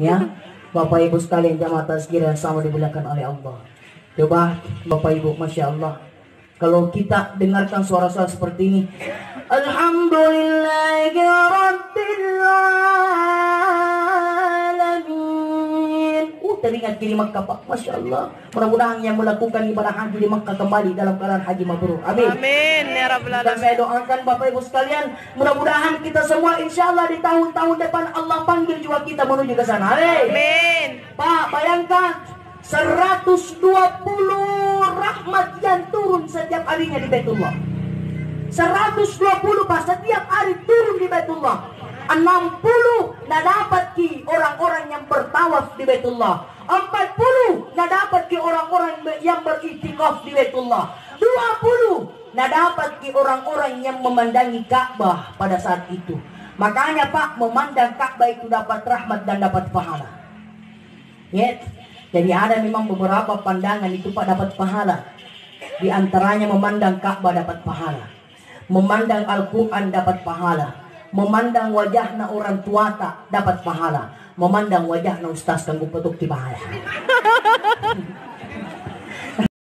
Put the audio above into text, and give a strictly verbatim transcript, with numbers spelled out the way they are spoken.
Ya, Bapak Ibu sekalian jamaah tazkirah yang sama dimuliakan oleh Allah. Coba Bapak Ibu, Masya Allah, kalau kita dengarkan suara-suara seperti ini, Alhamdulillahirrabbilalamin. Uh, teringat di Makkah Pak, Masya Allah. Mudah-mudahan yang melakukan ibadah haji di Makkah kembali dalam keadaan haji mabrur. Amin. Amin ya Rabbal Dan Alamin. saya doakan Bapak Ibu sekalian, mudah-mudahan kita semua insya Allah di tahun-tahun depan Allah panggil juga kita menuju ke sana. Amin. Amin. Pak, bayangkan seratus dua puluh rahmat yang turun setiap harinya di Baitullah. seratus dua puluh Pak, setiap hari turun di Baitullah. enam puluh nggak dapat ki orang-orang yang bertawaf di Baitullah. empat puluh nggak dapat ki orang-orang yang beriktikaf di Baitullah. dua puluh nggak dapat ki orang-orang yang memandangi Ka'bah pada saat itu. Makanya Pak, memandang Ka'bah itu dapat rahmat dan dapat pahala. Ya, jadi ada memang beberapa pandangan itu Pak dapat pahala. Di antaranya memandang Ka'bah dapat pahala, memandang Al-Quran dapat pahala, memandang wajahna orang tua tak dapat pahala, memandang wajahna ustaz kanggo petuk di pahala.